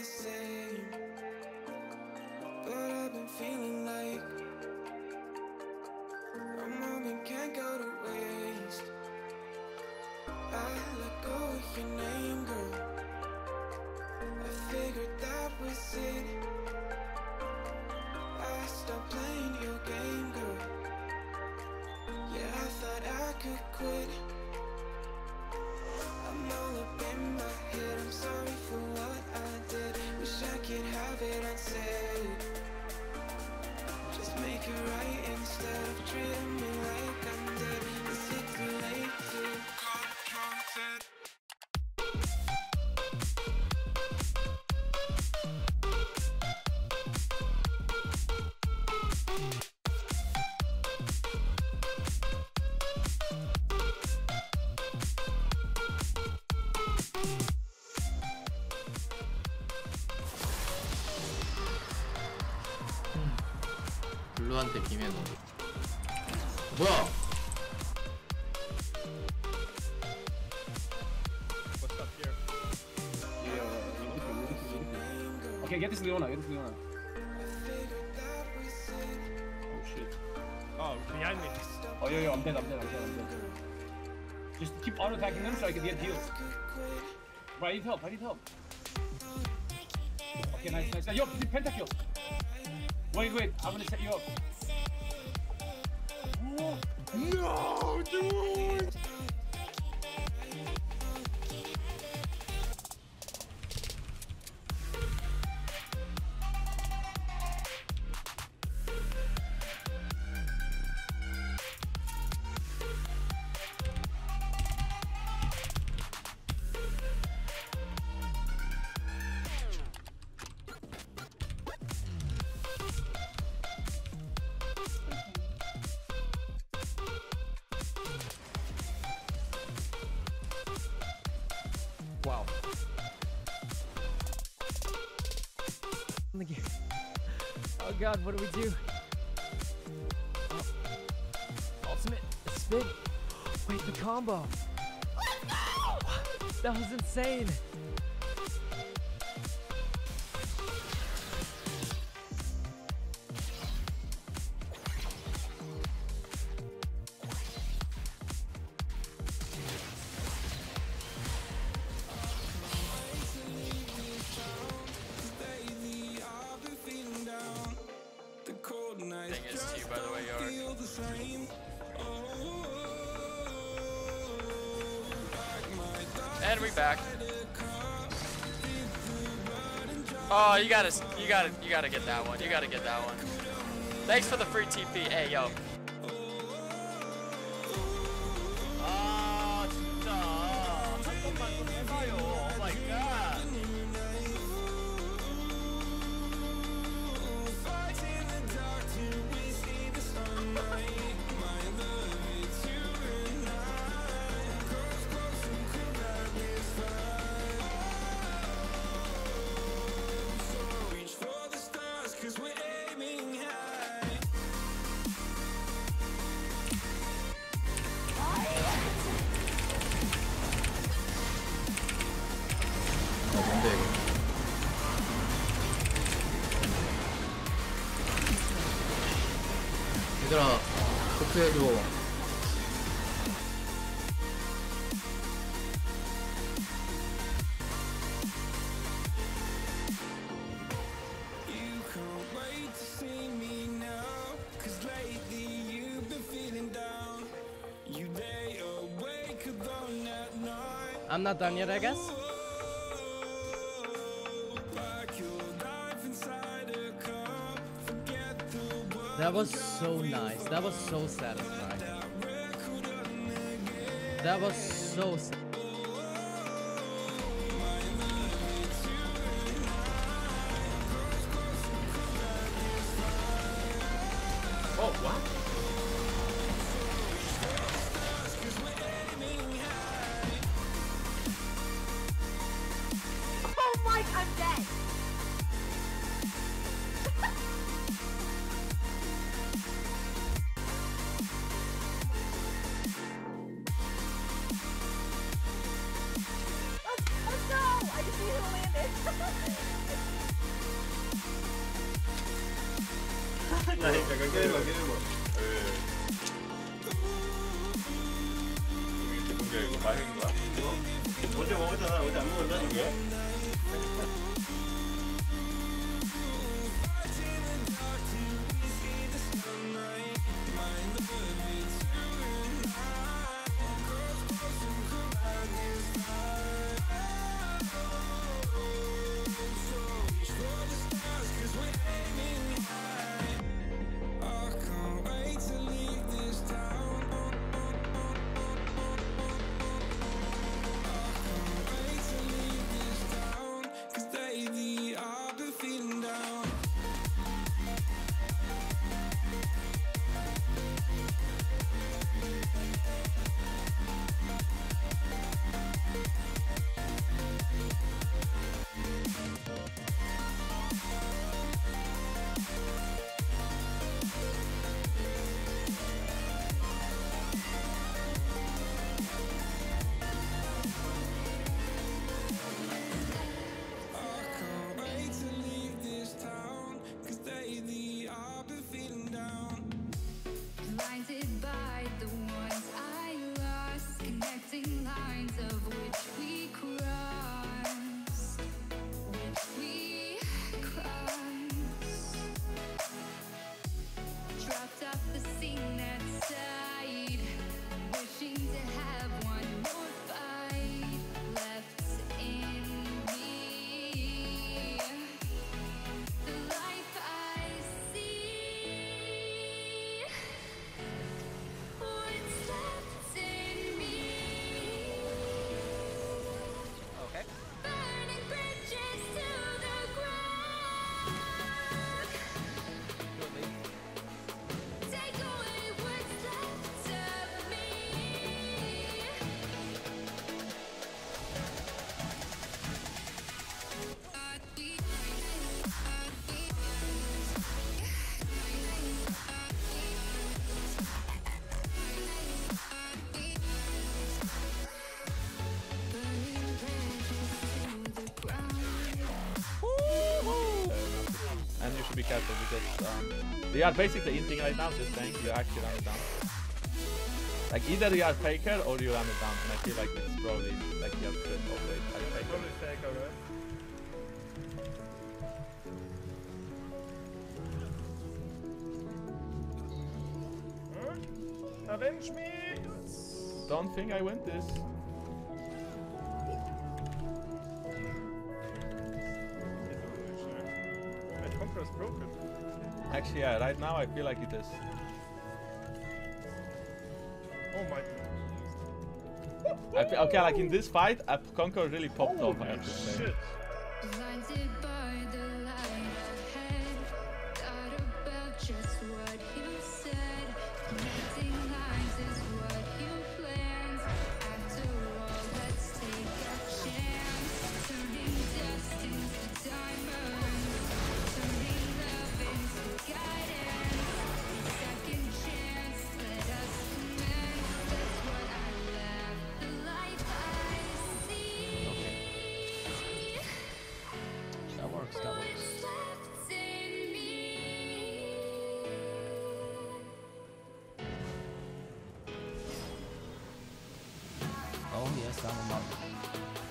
same, but I've been feeling like a moment can't go to waste. I let go of your name, girl. I figured that was it. I stopped playing your game, girl. Yeah, I thought I could quit. I'm all up in my head, I'm sorry for what I did. Wish I could have it unsaid. Just make it right instead of treating me like I'm dead. Is it too late to call it? 블루한테 비매너. 뭐야? What's up here? Okay, get this Leona, get this Leona. Oh shit. Oh, behind me. Oh yo, I'm dead. Just keep auto attacking them so I can get heals. Bro, I need help. Okay, nice. Yo, pentakill. Wait, I'm gonna set you up. No, dude! Wow. Oh god, what do we do? Ultimate spin. Wait, the combo. Let's go! That was insane. Thing is to you, by the way, Yark. And we back. Oh, you gotta get that one. You gotta get that one. Thanks for the free TP. Hey, yo. 아, 진짜. 한 번만 좀 해봐요. Oh my god. 뭔데 이거? 얘들아, 코프해줘. I'm not done yet, I guess. That was so nice. That was so satisfying. That was so Oh, what? Oh Mike, I'm dead. 잠깐 게임만. 예. 이게 뭔가 이거 맛있는 거야? 어제 먹었잖아. 어제 안 먹었나 이게? Blinded by the ones I lost, connecting lines of which we crossed, dropped off the scene that side, wishing to have one more fight left in me. The life I see, what's left in me. Okay. Burning bridges to the ground. Take away what's left of me. Burning bridges to the ground. And you should be careful because they are basically inting right now, just saying you actually run it down. Like either you are faker or you run it down, and I feel like it's probably like you have to operate like a faker. Probably fake, alright. Avenge me! Don't think I win this. My conqueror is broken. Actually, yeah, right now I feel like it is. Oh my. Okay, like in this fight, a Conqueror really popped off, I have to say. Shit. Blinded by the light ahead, thought about just what you said. Connecting lines is what you planned. After all, let's take a chance. Turning dust into diamonds, turning love into guidance. Second chance, let us commence. That's what I left. The life I see. That works, that works. What's left in me? Oh yes, I'm a mug.